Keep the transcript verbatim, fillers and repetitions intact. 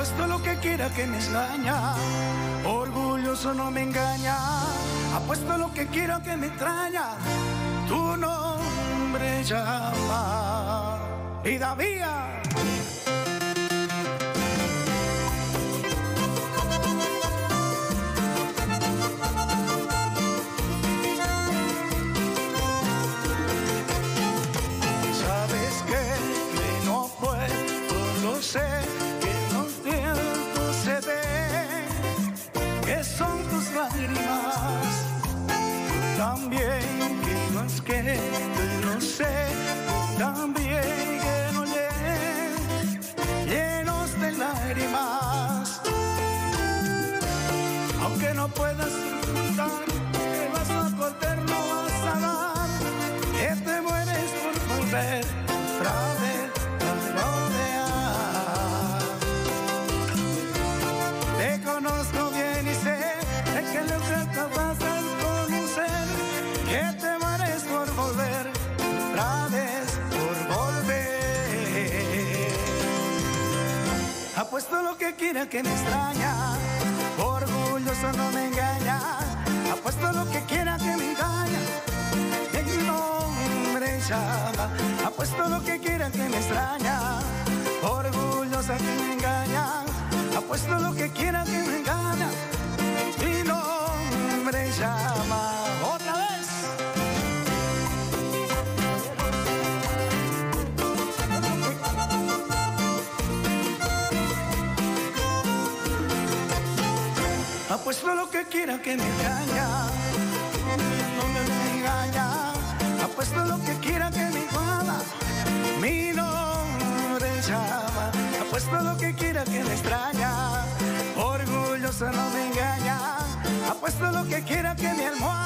Apuesto lo que quiera que me extraña, orgulloso no me engaña. Apuesto lo que quiera que me extraña, tu nombre llama. Vida mía. Sabes que, que no puedo, lo sé, que los tiempos se ven, que son tus lágrimas. También que no es que, que no sé, también que no lleguen llenos de lágrimas. Aunque no puedas disfrutar, que vas a cortar, no vas a dar, que te mueres por volver otra vez a rodear. Te conozco bien y sé de que lo que capaz de conocer, que te mueres por volver otra vez, por volver. Apuesto lo que quiera que me extraña, orgulloso no me engaña. Apuesto lo que quiera que me engaña, en mi nombre llama. Apuesto lo que quiera que me extraña, orgullosa que me engaña. Apuesto lo que quiera que me engaña, mi nombre llama. Otra vez. Apuesto lo que quiera que me engaña, no me engaña. Apuesto lo que quiera que me iguala, mi nombre llama. Apuesto lo que quiera que me extraña, orgulloso no me engaña. Apuesto lo que quiera que me almohada.